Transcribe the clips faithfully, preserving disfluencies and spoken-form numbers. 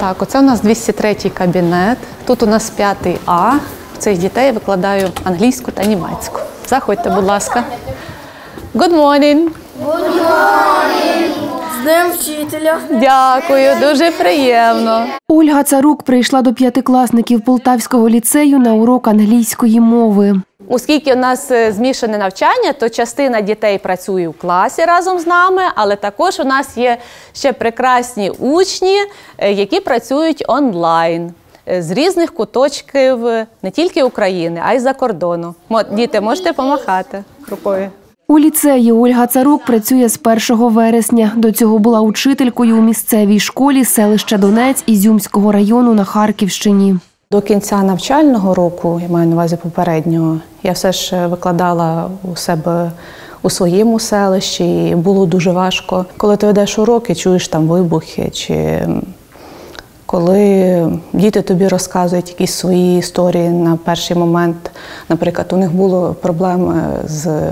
Так, оце у нас двісті третій кабінет. Тут у нас п'ятий А. Цих дітей викладаю англійську та німецьку. Заходьте, будь ласка. Good morning. Good morning. З Днем вчителя. Дякую, дуже приємно. Ольга Царук прийшла до п'ятикласників Полтавського ліцею на урок англійської мови. Оскільки у нас змішане навчання, то частина дітей працює в класі разом з нами, але також у нас є ще прекрасні учні, які працюють онлайн з різних куточків не тільки України, а й за кордону. Діти, можете помахати рукою. У ліцеї Ольга Царук працює з першого вересня. До цього була учителькою у місцевій школі селища Донець Ізюмського району на Харківщині. До кінця навчального року, я маю на увазі попереднього, я все ж викладала у себе у своєму селищі, і було дуже важко. Коли ти ведеш уроки, чуєш там вибухи, чи коли діти тобі розказують якісь свої історії на перший момент. Наприклад, у них були проблеми з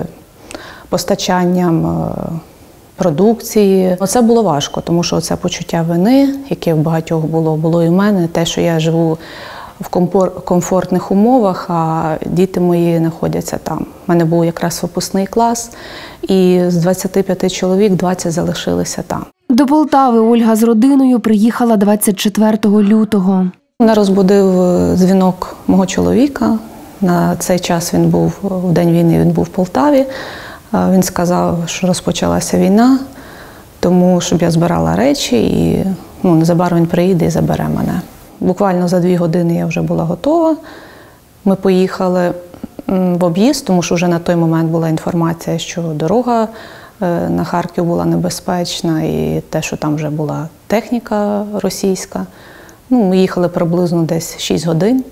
постачанням продукції. Це було важко, тому що це почуття вини, яке в багатьох було, було і в мене. Те, що я живу в комфортних умовах, а діти мої знаходяться там. У мене був якраз випускний клас, і з двадцяти п'яти чоловік двадцять залишилися там. До Полтави Ольга з родиною приїхала двадцять четвертого лютого. Мене розбудив дзвінок мого чоловіка. На цей час він був, в день війни він був в Полтаві. Він сказав, що розпочалася війна, тому щоб я збирала речі і ну, незабаром він приїде і забере мене. Буквально за дві години я вже була готова. Ми поїхали в об'їзд, тому що вже на той момент була інформація, що дорога на Харків була небезпечна і те, що там вже була техніка російська. Ну, ми їхали приблизно десь шість годин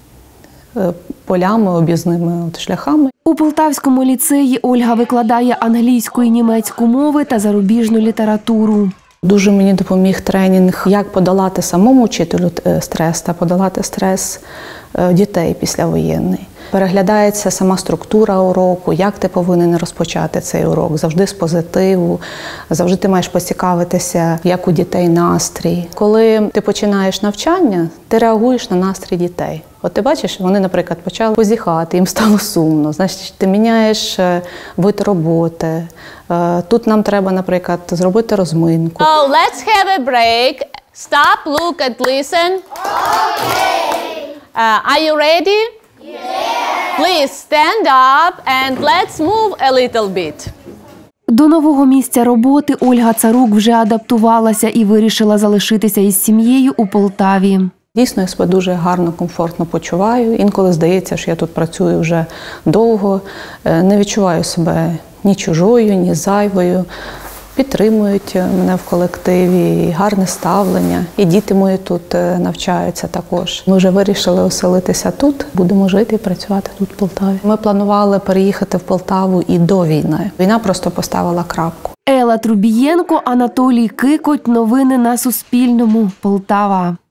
полями, об'їзними шляхами. У Полтавському ліцеї Ольга викладає англійську і німецьку мови та зарубіжну літературу. Дуже мені допоміг тренінг, як подолати самому вчителю стрес та подолати стрес дітей післявоєнний. Переглядається сама структура уроку, як ти повинен розпочати цей урок, завжди з позитиву, завжди ти маєш поцікавитися, як у дітей настрій. Коли ти починаєш навчання, ти реагуєш на настрій дітей. От ти бачиш, вони, наприклад, почали позіхати, їм стало сумно, значить, ти міняєш вид роботи. Тут нам треба, наприклад, зробити розминку. Oh, let's have a break. Stop, look and listen. Okay. Uh, are you ready? Yes. Please stand up and let's move a little bit. До нового місця роботи Ольга Царук вже адаптувалася і вирішила залишитися із сім'єю у Полтаві. Дійсно, я себе дуже гарно, комфортно почуваю. Інколи здається, що я тут працюю вже довго, не відчуваю себе ні чужою, ні зайвою. Підтримують мене в колективі, і гарне ставлення. І діти мої тут навчаються також. Ми вже вирішили оселитися тут, будемо жити і працювати тут в Полтаві. Ми планували переїхати в Полтаву і до війни. Війна просто поставила крапку. Елла Трубієнко, Анатолій Кикоть. Новини на Суспільному. Полтава.